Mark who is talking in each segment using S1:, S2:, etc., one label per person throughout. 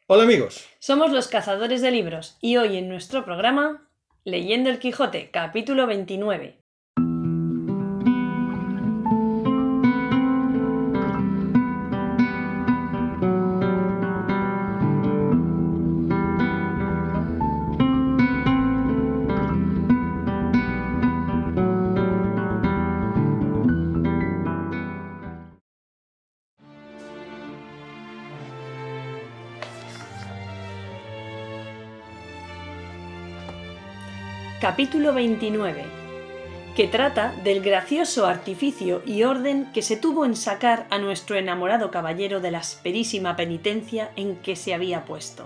S1: Hola amigos.
S2: Somos los Cazadores de Libros y hoy en nuestro programa Leyendo el Quijote, capítulo 29. Capítulo 29, que trata del gracioso artificio y orden que se tuvo en sacar a nuestro enamorado caballero de la asperísima penitencia en que se había puesto.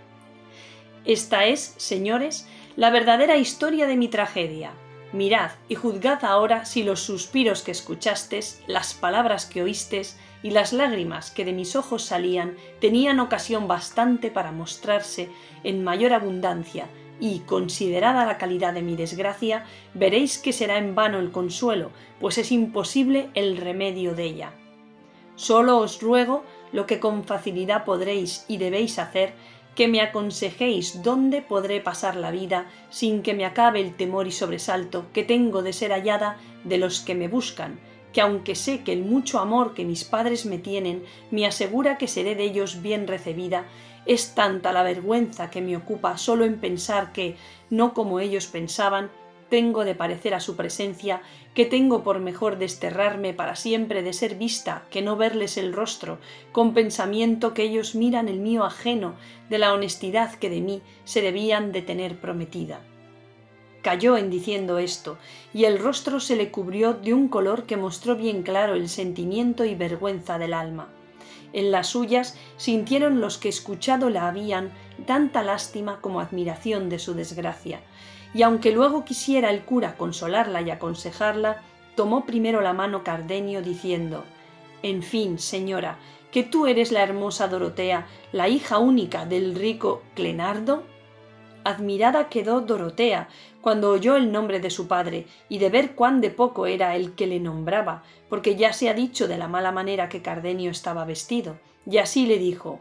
S2: Esta es, señores, la verdadera historia de mi tragedia. Mirad y juzgad ahora si los suspiros que escuchastes, las palabras que oístes y las lágrimas que de mis ojos salían tenían ocasión bastante para mostrarse en mayor abundancia, y, considerada la calidad de mi desgracia, veréis que será en vano el consuelo, pues es imposible el remedio de ella. Sólo os ruego lo que con facilidad podréis y debéis hacer, que me aconsejéis dónde podré pasar la vida sin que me acabe el temor y sobresalto que tengo de ser hallada de los que me buscan, que aunque sé que el mucho amor que mis padres me tienen me asegura que seré de ellos bien recebida, es tanta la vergüenza que me ocupa solo en pensar que, no como ellos pensaban, tengo de parecer a su presencia, que tengo por mejor desterrarme para siempre de ser vista que no verles el rostro, con pensamiento que ellos miran el mío ajeno de la honestidad que de mí se debían de tener prometida. Calló en diciendo esto, y el rostro se le cubrió de un color que mostró bien claro el sentimiento y vergüenza del alma. En las suyas sintieron los que escuchado la habían tanta lástima como admiración de su desgracia, y aunque luego quisiera el cura consolarla y aconsejarla, tomó primero la mano Cardenio diciendo: «En fin, señora, que tú eres la hermosa Dorotea, la hija única del rico Clenardo». Admirada quedó Dorotea cuando oyó el nombre de su padre y de ver cuán de poco era el que le nombraba, porque ya se ha dicho de la mala manera que Cardenio estaba vestido, y así le dijo: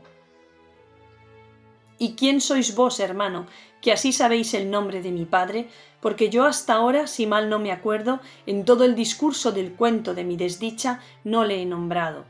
S2: «¿Y quién sois vos, hermano, que así sabéis el nombre de mi padre? Porque yo hasta ahora, si mal no me acuerdo, en todo el discurso del cuento de mi desdicha no le he nombrado».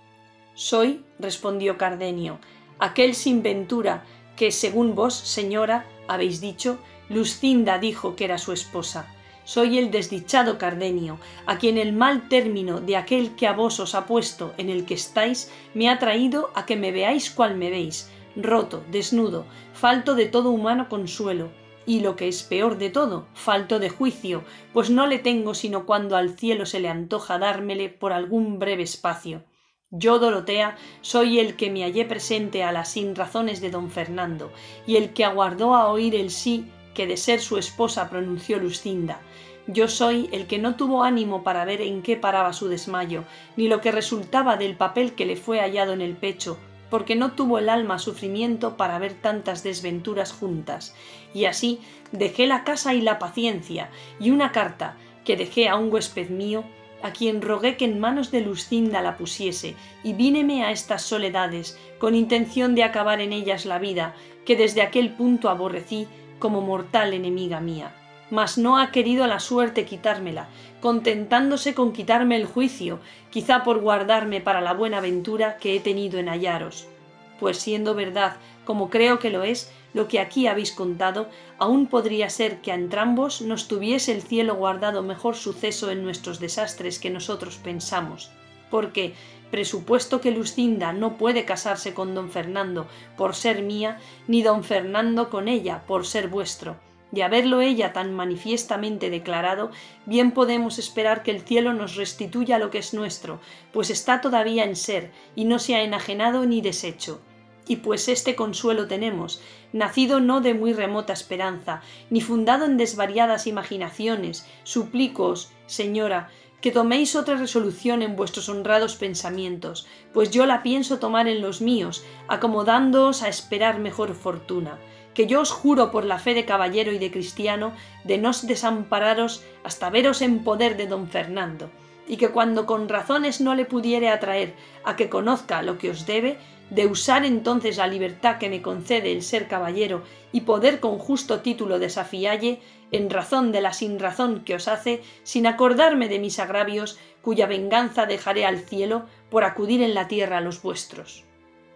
S2: «Soy», respondió Cardenio, «aquel sin ventura que, según vos, señora, habéis dicho, Luscinda dijo que era su esposa. Soy el desdichado Cardenio, a quien el mal término de aquel que a vos os ha puesto en el que estáis me ha traído a que me veáis cual me veis, roto, desnudo, falto de todo humano consuelo, y lo que es peor de todo, falto de juicio, pues no le tengo sino cuando al cielo se le antoja dármele por algún breve espacio. Yo, Dorotea, soy el que me hallé presente a las sinrazones de don Fernando, y el que aguardó a oír el sí que de ser su esposa pronunció Luscinda. Yo soy el que no tuvo ánimo para ver en qué paraba su desmayo, ni lo que resultaba del papel que le fue hallado en el pecho, porque no tuvo el alma sufrimiento para ver tantas desventuras juntas, y así dejé la casa y la paciencia, y una carta que dejé a un huésped mío, a quien rogué que en manos de Luscinda la pusiese, y víneme a estas soledades, con intención de acabar en ellas la vida, que desde aquel punto aborrecí como mortal enemiga mía. Mas no ha querido la suerte quitármela, contentándose con quitarme el juicio, quizá por guardarme para la buena ventura que he tenido en hallaros. Pues siendo verdad, como creo que lo es, lo que aquí habéis contado, aún podría ser que a entrambos nos tuviese el cielo guardado mejor suceso en nuestros desastres que nosotros pensamos, porque, presupuesto que Luscinda no puede casarse con don Fernando por ser mía, ni don Fernando con ella por ser vuestro, de haberlo ella tan manifiestamente declarado, bien podemos esperar que el cielo nos restituya lo que es nuestro, pues está todavía en ser, y no se ha enajenado ni deshecho. Y pues este consuelo tenemos, nacido no de muy remota esperanza, ni fundado en desvariadas imaginaciones, suplícoos, señora, que toméis otra resolución en vuestros honrados pensamientos, pues yo la pienso tomar en los míos, acomodándoos a esperar mejor fortuna, que yo os juro por la fe de caballero y de cristiano de no desampararos hasta veros en poder de don Fernando, y que cuando con razones no le pudiere atraer a que conozca lo que os debe, de usar entonces la libertad que me concede el ser caballero y poder con justo título desafialle, en razón de la sinrazón que os hace, sin acordarme de mis agravios, cuya venganza dejaré al cielo por acudir en la tierra a los vuestros.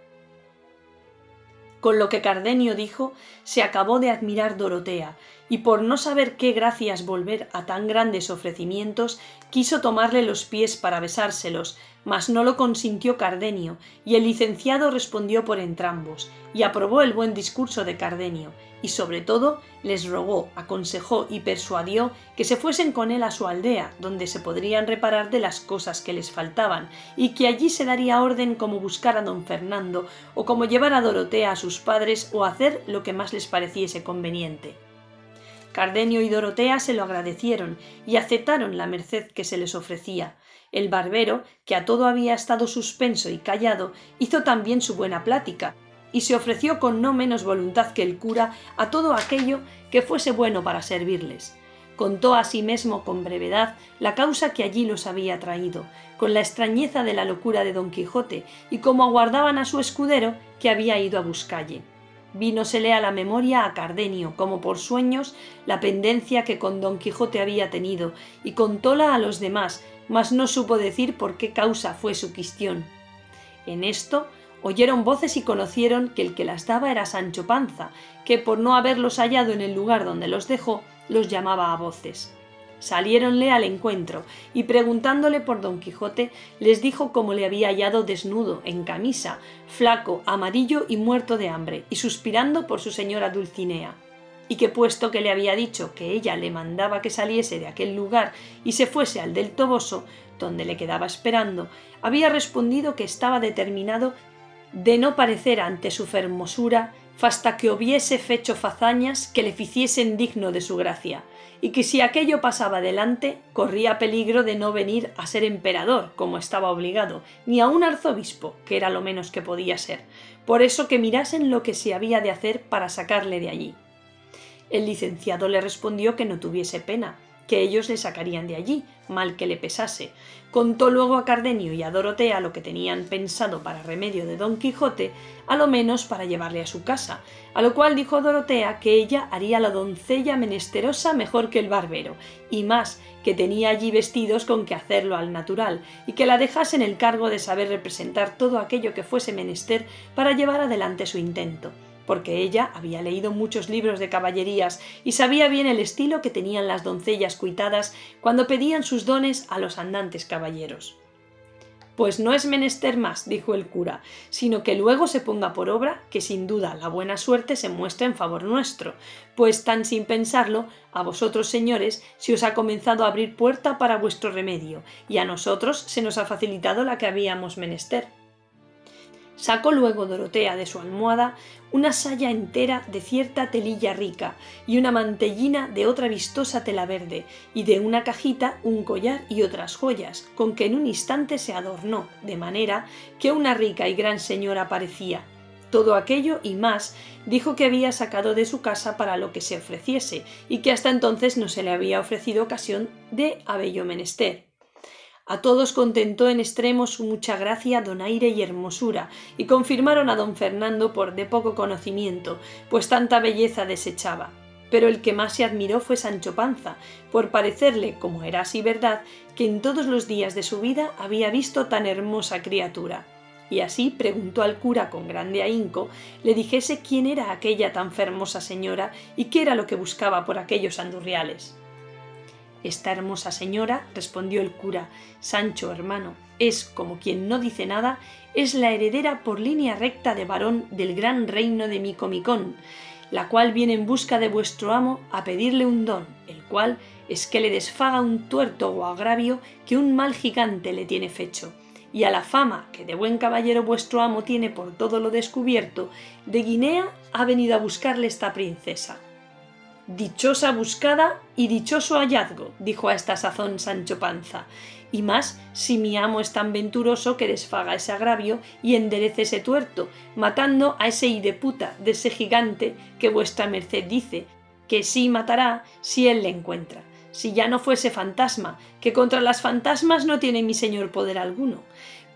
S2: Con lo que Cardenio dijo, se acabó de admirar Dorotea, y por no saber qué gracias volver a tan grandes ofrecimientos, quiso tomarle los pies para besárselos, mas no lo consintió Cardenio, y el licenciado respondió por entrambos, y aprobó el buen discurso de Cardenio, y sobre todo les rogó, aconsejó y persuadió que se fuesen con él a su aldea, donde se podrían reparar de las cosas que les faltaban, y que allí se daría orden como buscar a don Fernando, o como llevar a Dorotea a sus padres, o hacer lo que más les pareciese conveniente. Cardenio y Dorotea se lo agradecieron y aceptaron la merced que se les ofrecía. El barbero, que a todo había estado suspenso y callado, hizo también su buena plática, y se ofreció con no menos voluntad que el cura a todo aquello que fuese bueno para servirles. Contó asimismo con brevedad la causa que allí los había traído, con la extrañeza de la locura de don Quijote, y cómo aguardaban a su escudero que había ido a buscalle. Vínosele a la memoria a Cardenio, como por sueños, la pendencia que con don Quijote había tenido, y contóla a los demás, mas no supo decir por qué causa fue su quistión. En esto oyeron voces y conocieron que el que las daba era Sancho Panza, que por no haberlos hallado en el lugar donde los dejó, los llamaba a voces. Saliéronle al encuentro, y preguntándole por don Quijote, les dijo cómo le había hallado desnudo, en camisa, flaco, amarillo y muerto de hambre, y suspirando por su señora Dulcinea, y que puesto que le había dicho que ella le mandaba que saliese de aquel lugar y se fuese al del Toboso, donde le quedaba esperando, había respondido que estaba determinado de no parecer ante su fermosura fasta que hubiese fecho fazañas que le ficiesen digno de su gracia, y que si aquello pasaba delante, corría peligro de no venir a ser emperador, como estaba obligado, ni a un arzobispo, que era lo menos que podía ser, por eso que mirasen lo que se había de hacer para sacarle de allí. El licenciado le respondió que no tuviese pena, que ellos le sacarían de allí, mal que le pesase. Contó luego a Cardenio y a Dorotea lo que tenían pensado para remedio de don Quijote, a lo menos para llevarle a su casa, a lo cual dijo Dorotea que ella haría la doncella menesterosa mejor que el barbero, y más, que tenía allí vestidos con que hacerlo al natural, y que la dejasen el cargo de saber representar todo aquello que fuese menester para llevar adelante su intento, porque ella había leído muchos libros de caballerías y sabía bien el estilo que tenían las doncellas cuitadas cuando pedían sus dones a los andantes caballeros. Pues no es menester más, dijo el cura, sino que luego se ponga por obra, que sin duda la buena suerte se muestra en favor nuestro, pues tan sin pensarlo, a vosotros señores se os ha comenzado a abrir puerta para vuestro remedio, y a nosotros se nos ha facilitado la que habíamos menester. Sacó luego Dorotea de su almohada una saya entera de cierta telilla rica y una mantellina de otra vistosa tela verde, y de una cajita un collar y otras joyas, con que en un instante se adornó, de manera que una rica y gran señora parecía. Todo aquello y más dijo que había sacado de su casa para lo que se ofreciese, y que hasta entonces no se le había ofrecido ocasión de habello menester. A todos contentó en extremo su mucha gracia, donaire y hermosura, y confirmaron a don Fernando por de poco conocimiento, pues tanta belleza desechaba. Pero el que más se admiró fue Sancho Panza, por parecerle, como era así verdad, que en todos los días de su vida había visto tan hermosa criatura. Y así preguntó al cura con grande ahínco le dijese quién era aquella tan fermosa señora y qué era lo que buscaba por aquellos andurriales. Esta hermosa señora, respondió el cura, Sancho, hermano, es, como quien no dice nada, es la heredera por línea recta de varón del gran reino de Micomicón, la cual viene en busca de vuestro amo a pedirle un don, el cual es que le desfaga un tuerto o agravio que un mal gigante le tiene fecho, y a la fama que de buen caballero vuestro amo tiene por todo lo descubierto, de Guinea ha venido a buscarle esta princesa. Dichosa buscada y dichoso hallazgo, dijo a esta sazón Sancho Panza, y más si mi amo es tan venturoso que desfaga ese agravio y enderece ese tuerto, matando a ese hideputa de ese gigante que vuestra merced dice que sí matará si él le encuentra, si ya no fuese fantasma, que contra las fantasmas no tiene mi señor poder alguno.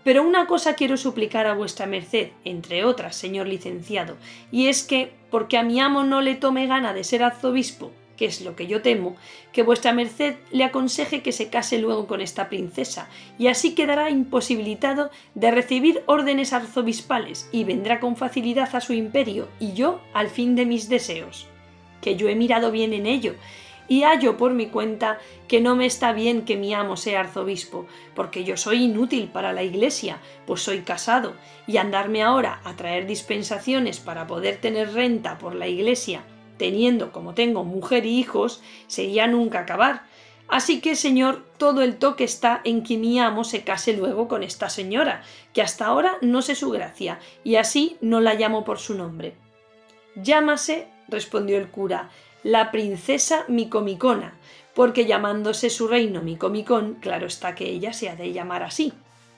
S2: Pero una cosa quiero suplicar a vuestra merced, entre otras, señor licenciado, y es que, porque a mi amo no le tome gana de ser arzobispo, que es lo que yo temo, que vuestra merced le aconseje que se case luego con esta princesa, y así quedará imposibilitado de recibir órdenes arzobispales, y vendrá con facilidad a su imperio, y yo al fin de mis deseos. Que yo he mirado bien en ello, y hallo por mi cuenta que no me está bien que mi amo sea arzobispo, porque yo soy inútil para la Iglesia, pues soy casado, y andarme ahora a traer dispensaciones para poder tener renta por la Iglesia, teniendo como tengo mujer y hijos, sería nunca acabar. Así que, señor, todo el toque está en que mi amo se case luego con esta señora, que hasta ahora no sé su gracia, y así no la llamo por su nombre. Llámase, respondió el cura, la princesa Micomicona, porque llamándose su reino Micomicón, claro está que ella se ha de llamar así.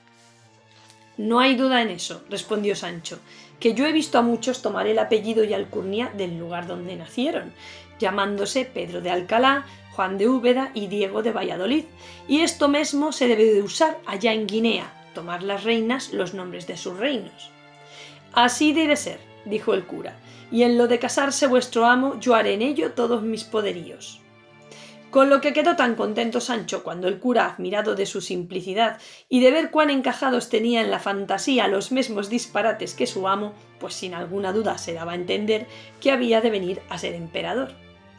S2: No hay duda en eso, respondió Sancho, que yo he visto a muchos tomar el apellido y alcurnia del lugar donde nacieron, llamándose Pedro de Alcalá, Juan de Úbeda y Diego de Valladolid, y esto mismo se debe de usar allá en Guinea, tomar las reinas los nombres de sus reinos. Así debe ser, dijo el cura, y en lo de casarse vuestro amo yo haré en ello todos mis poderíos. Con lo que quedó tan contento Sancho cuando el cura, admirado de su simplicidad y de ver cuán encajados tenía en la fantasía los mismos disparates que su amo, pues sin alguna duda se daba a entender que había de venir a ser emperador.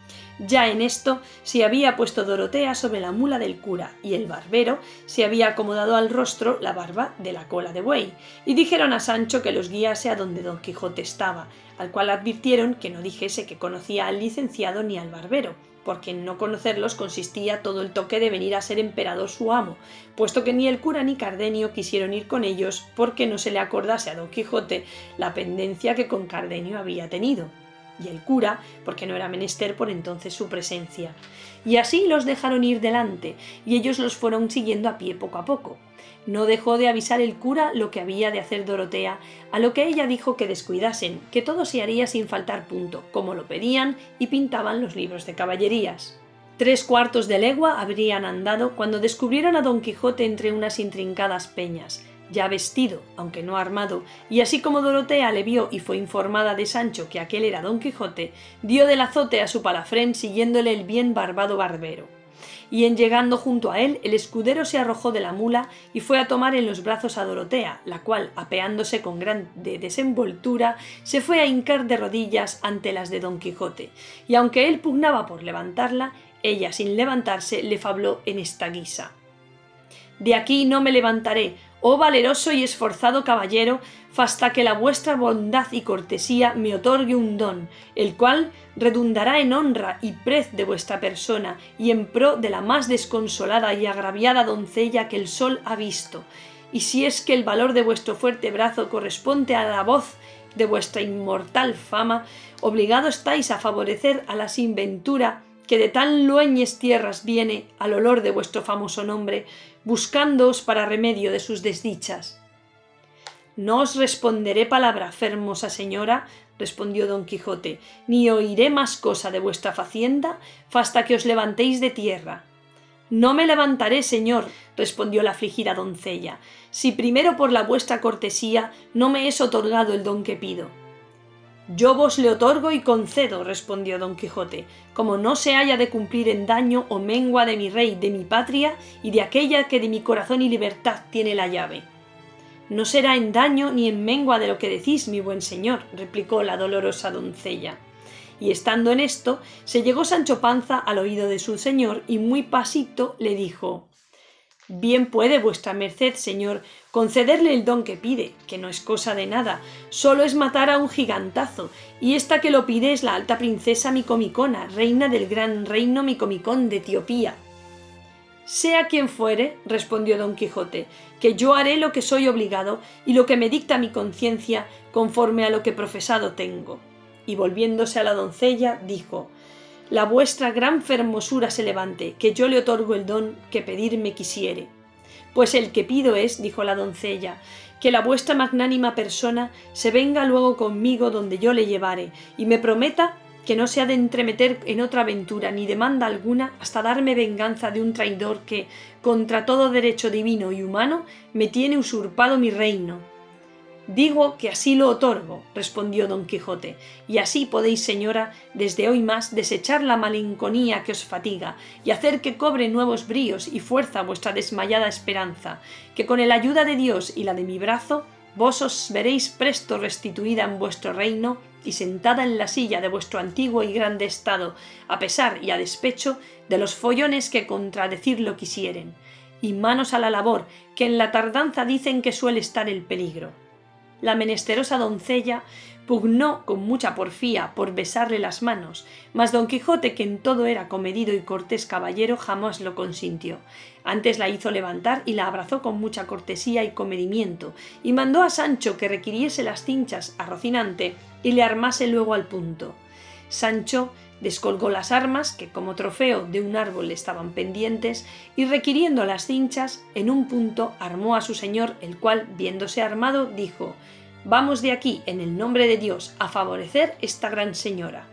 S2: Ya en esto se había puesto Dorotea sobre la mula del cura y el barbero se había acomodado al rostro la barba de la cola de buey, y dijeron a Sancho que los guiase a donde Don Quijote estaba, al cual advirtieron que no dijese que conocía al licenciado ni al barbero, porque en no conocerlos consistía todo el toque de venir a ser emperador su amo, puesto que ni el cura ni Cardenio quisieron ir con ellos porque no se le acordase a Don Quijote la pendencia que con Cardenio había tenido, y el cura porque no era menester por entonces su presencia. Y así los dejaron ir delante, y ellos los fueron siguiendo a pie poco a poco. No dejó de avisar el cura lo que había de hacer Dorotea, a lo que ella dijo que descuidasen, que todo se haría sin faltar punto, como lo pedían y pintaban los libros de caballerías. 3/4 de legua habrían andado cuando descubrieron a Don Quijote entre unas intrincadas peñas, ya vestido, aunque no armado, y así como Dorotea le vio y fue informada de Sancho que aquel era Don Quijote, dio del azote a su palafrén siguiéndole el bien barbado barbero. Y en llegando junto a él, el escudero se arrojó de la mula y fue a tomar en los brazos a Dorotea, la cual, apeándose con grande desenvoltura, se fue a hincar de rodillas ante las de Don Quijote, y aunque él pugnaba por levantarla, ella sin levantarse le fabló en esta guisa: «De aquí no me levantaré, oh valeroso y esforzado caballero, fasta que la vuestra bondad y cortesía me otorgue un don, el cual redundará en honra y prez de vuestra persona y en pro de la más desconsolada y agraviada doncella que el sol ha visto. Y si es que el valor de vuestro fuerte brazo corresponde a la voz de vuestra inmortal fama, obligado estáis a favorecer a la sin ventura que de tan lueñes tierras viene al olor de vuestro famoso nombre, buscándoos para remedio de sus desdichas». «No os responderé palabra, fermosa señora», respondió Don Quijote, «ni oiré más cosa de vuestra facienda fasta que os levantéis de tierra». «No me levantaré, señor», respondió la afligida doncella, «si primero por la vuestra cortesía no me es otorgado el don que pido». «Yo vos le otorgo y concedo», respondió Don Quijote, «como no se haya de cumplir en daño o mengua de mi rey, de mi patria y de aquella que de mi corazón y libertad tiene la llave». «No será en daño ni en mengua de lo que decís, mi buen señor», replicó la dolorosa doncella. Y estando en esto, se llegó Sancho Panza al oído de su señor y muy pasito le dijo: «Bien puede vuestra merced, señor, concederle el don que pide, que no es cosa de nada, solo es matar a un gigantazo, y esta que lo pide es la alta princesa Micomicona, reina del gran reino Micomicón de Etiopía». «Sea quien fuere», respondió Don Quijote, «que yo haré lo que soy obligado y lo que me dicta mi conciencia conforme a lo que profesado tengo». Y volviéndose a la doncella, dijo: «La vuestra gran fermosura se levante, que yo le otorgo el don que pedirme quisiere». «Pues el que pido es», dijo la doncella, «que la vuestra magnánima persona se venga luego conmigo donde yo le llevare, y me prometa que no se ha de entremeter en otra aventura ni demanda alguna hasta darme venganza de un traidor que, contra todo derecho divino y humano, me tiene usurpado mi reino. Digo que así lo otorgo, respondió don Quijote, y así podéis, señora, desde hoy más desechar la malenconía que os fatiga y hacer que cobre nuevos bríos y fuerza vuestra desmayada esperanza, que con el ayuda de Dios y la de mi brazo, vos os veréis presto restituida en vuestro reino y sentada en la silla de vuestro antiguo y grande estado, a pesar y a despecho de los follones que contradecirlo quisieren. Y manos a la labor, que en la tardanza dicen que suele estar el peligro. La menesterosa doncella pugnó con mucha porfía por besarle las manos, mas don Quijote, que en todo era comedido y cortés caballero, jamás lo consintió. Antes la hizo levantar y la abrazó con mucha cortesía y comedimiento, y mandó a Sancho que requiriese las cinchas a Rocinante y le armase luego al punto. Sancho descolgó las armas, que como trofeo de un árbol le estaban pendientes, y requiriendo las cinchas, en un punto armó a su señor, el cual, viéndose armado, dijo: «Vamos de aquí, en el nombre de Dios, a favorecer esta gran señora».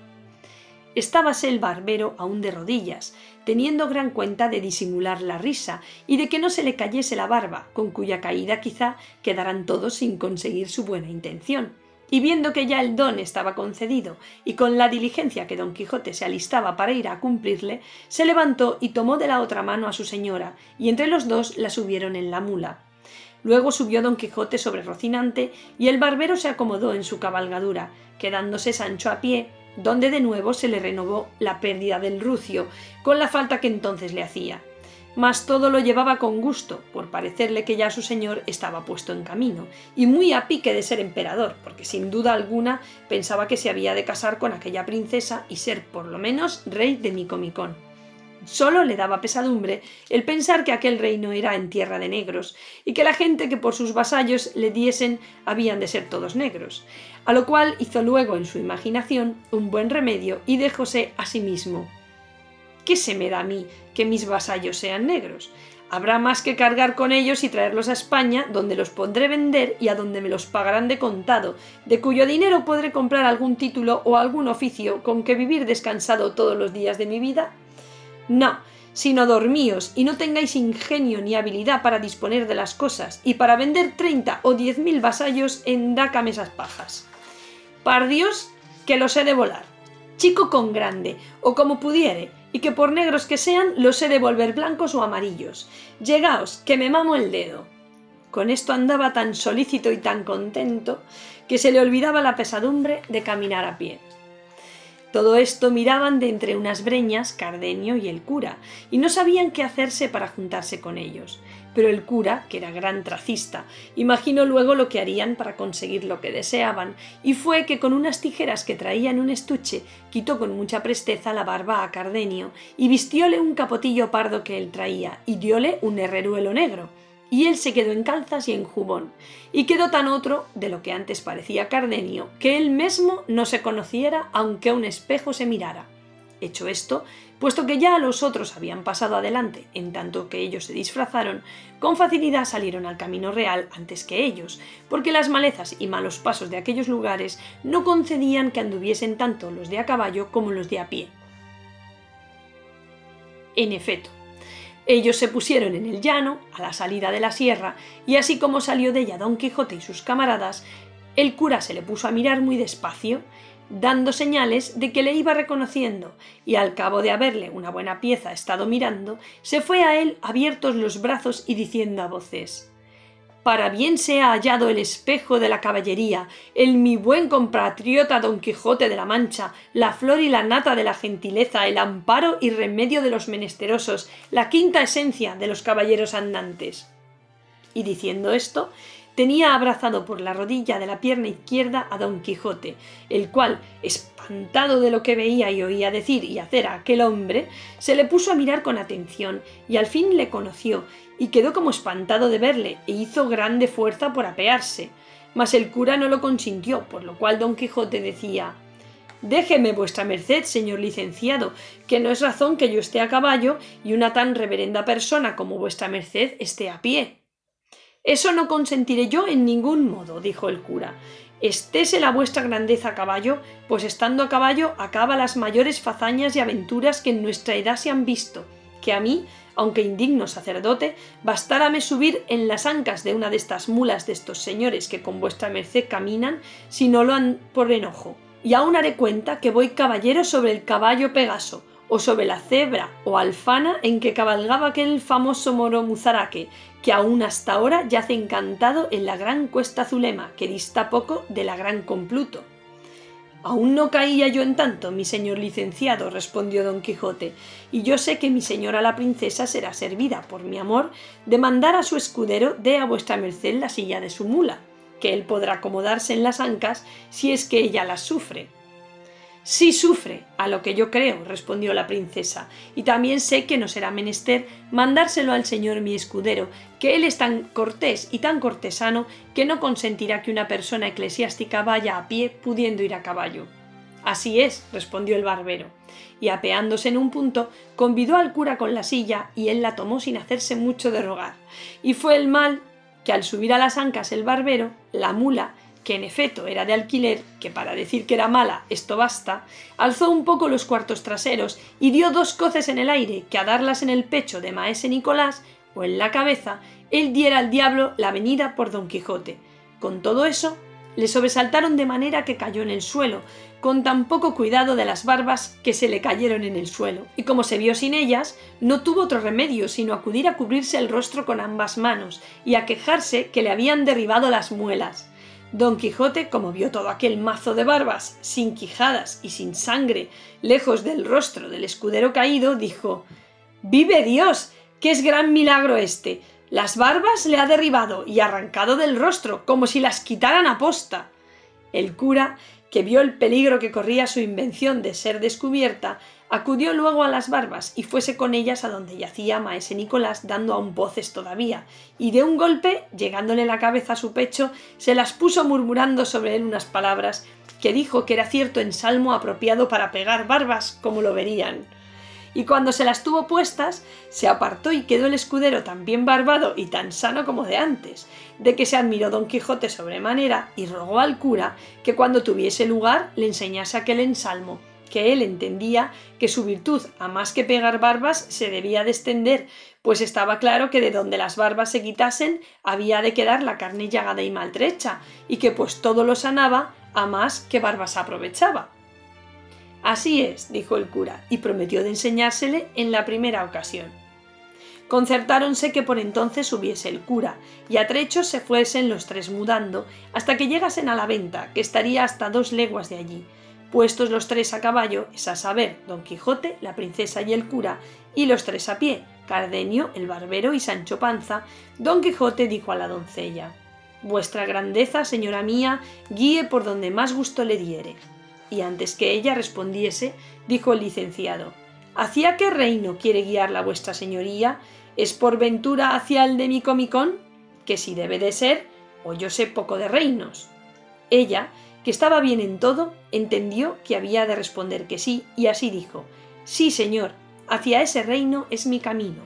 S2: Estábase el barbero aún de rodillas, teniendo gran cuenta de disimular la risa y de que no se le cayese la barba, con cuya caída quizá quedaran todos sin conseguir su buena intención. Y viendo que ya el don estaba concedido, y con la diligencia que don Quijote se alistaba para ir a cumplirle, se levantó y tomó de la otra mano a su señora, y entre los dos la subieron en la mula. Luego subió don Quijote sobre Rocinante, y el barbero se acomodó en su cabalgadura, quedándose Sancho a pie, donde de nuevo se le renovó la pérdida del rucio, con la falta que entonces le hacía. Mas todo lo llevaba con gusto, por parecerle que ya su señor estaba puesto en camino, y muy a pique de ser emperador, porque sin duda alguna pensaba que se había de casar con aquella princesa y ser por lo menos rey de Micomicón. Solo le daba pesadumbre el pensar que aquel reino era en tierra de negros, y que la gente que por sus vasallos le diesen habían de ser todos negros, a lo cual hizo luego en su imaginación un buen remedio y dijóse a sí mismo: «¿Qué se me da a mí que mis vasallos sean negros? Habrá más que cargar con ellos y traerlos a España, donde los podré vender y a donde me los pagarán de contado, de cuyo dinero podré comprar algún título o algún oficio con que vivir descansado todos los días de mi vida. No, sino dormíos y no tengáis ingenio ni habilidad para disponer de las cosas y para vender 30 o 10.000 vasallos en mesas pajas. Par Dios que los he de volar, chico con grande, o como pudiere, y que por negros que sean los he de volver blancos o amarillos. Llegaos, que me mamo el dedo». Con esto andaba tan solícito y tan contento que se le olvidaba la pesadumbre de caminar a pie. Todo esto miraban de entre unas breñas Cardenio y el cura, y no sabían qué hacerse para juntarse con ellos. Pero el cura, que era gran tracista, imaginó luego lo que harían para conseguir lo que deseaban, y fue que con unas tijeras que traía en un estuche quitó con mucha presteza la barba a Cardenio, y vistióle un capotillo pardo que él traía, y dióle un herreruelo negro. Y él se quedó en calzas y en jubón, y quedó tan otro de lo que antes parecía Cardenio, que él mesmo no se conociera aunque a un espejo se mirara. Hecho esto, puesto que ya a los otros habían pasado adelante, en tanto que ellos se disfrazaron, con facilidad salieron al camino real antes que ellos, porque las malezas y malos pasos de aquellos lugares no concedían que anduviesen tanto los de a caballo como los de a pie. En efecto, ellos se pusieron en el llano, a la salida de la sierra, y así como salió de ella don Quijote y sus camaradas, el cura se le puso a mirar muy despacio, dando señales de que le iba reconociendo, y al cabo de haberle una buena pieza estado mirando, se fue a él abiertos los brazos y diciendo a voces: «Para bien sea hallado el espejo de la caballería, el mi buen compatriota don Quijote de la Mancha, la flor y la nata de la gentileza, el amparo y remedio de los menesterosos, la quinta esencia de los caballeros andantes». Y diciendo esto, tenía abrazado por la rodilla de la pierna izquierda a don Quijote, el cual, espantado de lo que veía y oía decir y hacer a aquel hombre, se le puso a mirar con atención y al fin le conoció, y quedó como espantado de verle, e hizo grande fuerza por apearse. Mas el cura no lo consintió, por lo cual don Quijote decía: «Déjeme vuestra merced, señor licenciado, que no es razón que yo esté a caballo y una tan reverenda persona como vuestra merced esté a pie». «Eso no consentiré yo en ningún modo», dijo el cura. estése la vuestra grandeza a caballo, pues estando a caballo acaba las mayores fazañas y aventuras que en nuestra edad se han visto, que a mí, aunque indigno sacerdote, bastárame subir en las ancas de una de estas mulas de estos señores que con vuestra merced caminan, si no lo han por enojo. Y aún haré cuenta que voy caballero sobre el caballo Pegaso, o sobre la cebra o alfana en que cabalgaba aquel famoso moro Muzaraque, que aún hasta ahora yace encantado en la gran cuesta Zulema, que dista poco de la gran Compluto. Aún no caía yo en tanto, mi señor licenciado, respondió don Quijote, y yo sé que mi señora la princesa será servida, por mi amor, de mandar a su escudero dé a vuestra merced la silla de su mula, que él podrá acomodarse en las ancas si es que ella las sufre. Sí sufre, a lo que yo creo, respondió la princesa, y también sé que no será menester mandárselo al señor mi escudero, que él es tan cortés y tan cortesano que no consentirá que una persona eclesiástica vaya a pie pudiendo ir a caballo. Así es, respondió el barbero, y apeándose en un punto, convidó al cura con la silla y él la tomó sin hacerse mucho de rogar. Y fue el mal que al subir a las ancas el barbero, la mula, que en efecto era de alquiler, que para decir que era mala esto basta, alzó un poco los cuartos traseros y dio 2 coces en el aire, que a darlas en el pecho de maese Nicolás, o en la cabeza, él diera al diablo la venida por don Quijote. Con todo eso, le sobresaltaron de manera que cayó en el suelo, con tan poco cuidado de las barbas que se le cayeron en el suelo, y como se vio sin ellas, no tuvo otro remedio sino acudir a cubrirse el rostro con ambas manos, y a quejarse que le habían derribado las muelas. Don Quijote, como vio todo aquel mazo de barbas, sin quijadas y sin sangre, lejos del rostro del escudero caído, dijo: «¡Vive Dios! ¡Qué es gran milagro este! Las barbas le ha derribado y arrancado del rostro, como si las quitaran a posta». El cura, que vio el peligro que corría su invención de ser descubierta, acudió luego a las barbas y fuese con ellas a donde yacía maese Nicolás dando aún voces todavía, y de un golpe, llegándole la cabeza a su pecho, se las puso murmurando sobre él unas palabras que dijo que era cierto ensalmo apropiado para pegar barbas, como lo verían. Y cuando se las tuvo puestas, se apartó y quedó el escudero tan bien barbado y tan sano como de antes, de que se admiró don Quijote sobremanera y rogó al cura que cuando tuviese lugar le enseñase aquel ensalmo, que él entendía que su virtud, a más que pegar barbas, se debía de extender, pues estaba claro que de donde las barbas se quitasen había de quedar la carne llagada y maltrecha, y que pues todo lo sanaba, a más que barbas aprovechaba. Así es, dijo el cura, y prometió de enseñársele en la primera ocasión. Concertáronse que por entonces subiese el cura, y a trechos se fuesen los 3 mudando, hasta que llegasen a la venta, que estaría hasta 2 leguas de allí. Puestos los 3 a caballo, es a saber, don Quijote, la princesa y el cura, y los 3 a pie, Cardenio, el barbero y Sancho Panza, don Quijote dijo a la doncella: «Vuestra grandeza, señora mía, guíe por donde más gusto le diere». Y antes que ella respondiese, dijo el licenciado: «¿Hacia qué reino quiere guiarla vuestra señoría? ¿Es por ventura hacia el de Micomicón? Que si debe de ser, o yo sé poco de reinos». Ella, que estaba bien en todo, entendió que había de responder que sí, y así dijo: «Sí, señor, hacia ese reino es mi camino».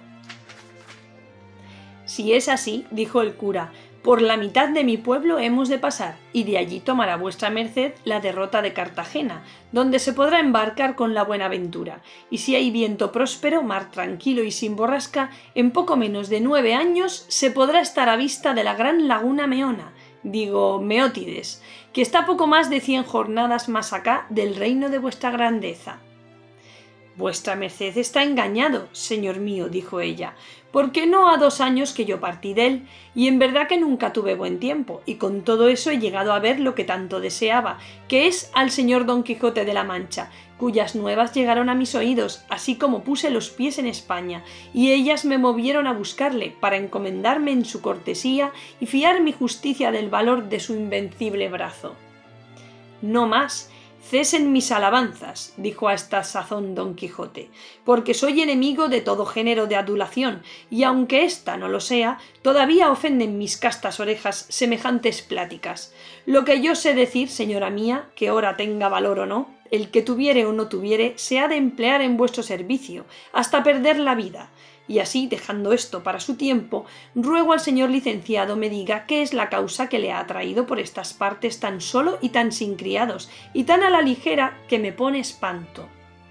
S2: «Si es así», dijo el cura, «por la mitad de mi pueblo hemos de pasar, y de allí tomará vuestra merced la derrota de Cartagena, donde se podrá embarcar con la buena ventura, y si hay viento próspero, mar tranquilo y sin borrasca, en poco menos de 9 años se podrá estar a vista de la gran laguna Meona, digo Meótides, que está poco más de 100 jornadas más acá del reino de vuestra grandeza». «Vuestra merced está engañado, señor mío», dijo ella, «porque no ha 2 años que yo partí de él, y en verdad que nunca tuve buen tiempo, y con todo eso he llegado a ver lo que tanto deseaba, que es al señor Don Quijote de la Mancha, cuyas nuevas llegaron a mis oídos, así como puse los pies en España, y ellas me movieron a buscarle, para encomendarme en su cortesía y fiar mi justicia del valor de su invencible brazo». «No más. Cesen mis alabanzas», dijo a esta sazón don Quijote, «porque soy enemigo de todo género de adulación, y aunque ésta no lo sea, todavía ofenden mis castas orejas semejantes pláticas. Lo que yo sé decir, señora mía, que ora tenga valor o no, el que tuviere o no tuviere, se ha de emplear en vuestro servicio, hasta perder la vida. Y así, dejando esto para su tiempo, ruego al señor licenciado me diga qué es la causa que le ha traído por estas partes tan solo y tan sin criados, y tan a la ligera que me pone espanto.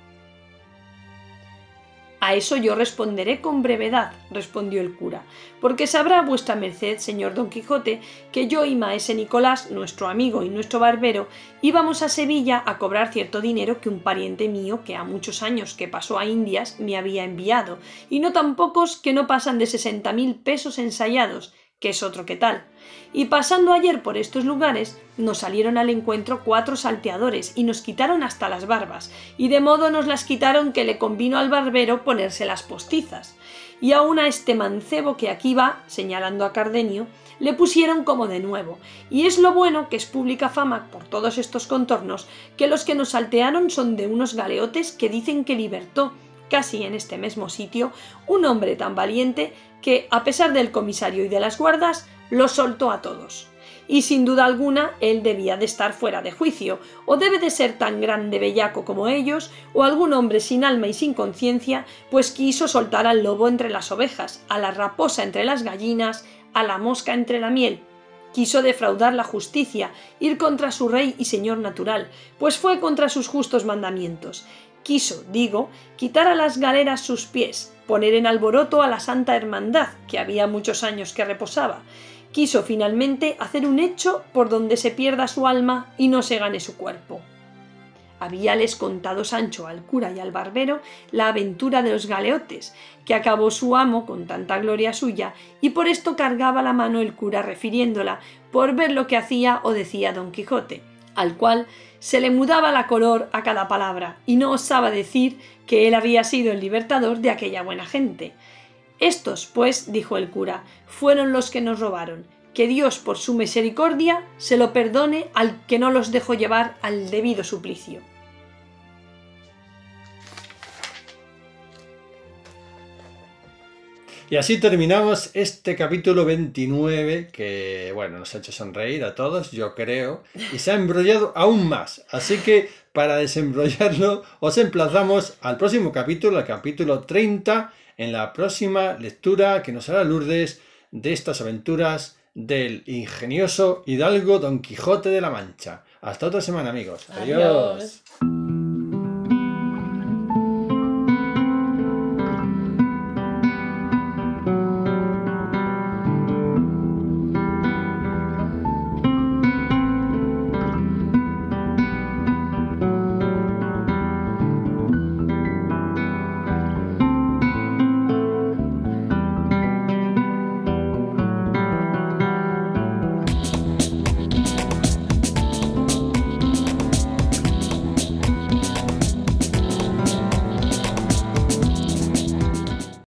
S2: A eso yo responderé con brevedad, respondió el cura, porque sabrá vuestra merced, señor Don Quijote, que yo y maese Nicolás, nuestro amigo y nuestro barbero, íbamos a Sevilla a cobrar cierto dinero que un pariente mío, que ha muchos años que pasó a Indias, me había enviado, y no tan pocos que no pasan de 60.000 pesos ensayados, que es otro que tal. Y pasando ayer por estos lugares, nos salieron al encuentro 4 salteadores y nos quitaron hasta las barbas, y de modo nos las quitaron que le convino al barbero ponerse las postizas. Y aun a este mancebo que aquí va, señalando a Cardenio, le pusieron como de nuevo, y es lo bueno que es pública fama por todos estos contornos, que los que nos saltearon son de unos galeotes que dicen que libertó, casi en este mismo sitio, un hombre tan valiente que, a pesar del comisario y de las guardas, los soltó a todos. Y sin duda alguna él debía de estar fuera de juicio, o debe de ser tan grande bellaco como ellos, o algún hombre sin alma y sin conciencia, pues quiso soltar al lobo entre las ovejas, a la raposa entre las gallinas, a la mosca entre la miel. Quiso defraudar la justicia, ir contra su rey y señor natural, pues fue contra sus justos mandamientos. Quiso, digo, quitar a las galeras sus pies, poner en alboroto a la Santa Hermandad, que había muchos años que reposaba. Quiso finalmente hacer un hecho por donde se pierda su alma y no se gane su cuerpo. Habíales contado Sancho al cura y al barbero la aventura de los galeotes, que acabó su amo con tanta gloria suya, y por esto cargaba la mano el cura refiriéndola, por ver lo que hacía o decía Don Quijote, al cual se le mudaba la color a cada palabra, y no osaba decir que él había sido el libertador de aquella buena gente. Estos, pues, dijo el cura, fueron los que nos robaron. Que Dios, por su misericordia, se lo perdone al que no los dejó llevar al debido suplicio.
S1: Y así terminamos este capítulo 29 que, bueno, nos ha hecho sonreír a todos, yo creo, y se ha embrollado aún más. Así que, para desembrollarlo, os emplazamos al próximo capítulo, al capítulo 30, en la próxima lectura que nos hará Lourdes de estas aventuras del ingenioso hidalgo Don Quijote de la Mancha. Hasta otra semana, amigos. Adiós.